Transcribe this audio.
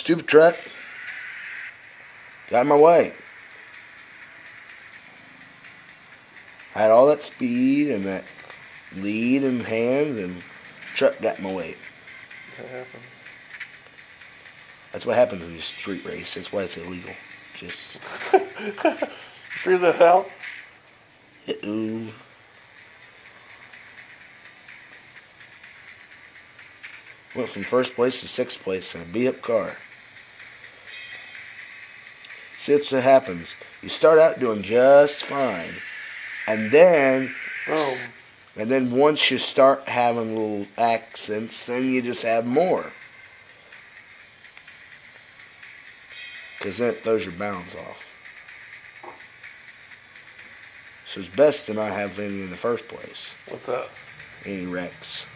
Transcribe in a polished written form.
stupid truck got in my way. I had all that speed and that lead in hand, and truck got in my way. That happens. That's what happens when you street race. That's why it's illegal. Just Figure that out. ooh. Went from first place to sixth place in a beat up car. See, that's what happens. You start out doing just fine, and then once you start having little accidents, then you just have more. Because then it throws your balance off. So it's best to not have any in the first place. What's that? Any wrecks.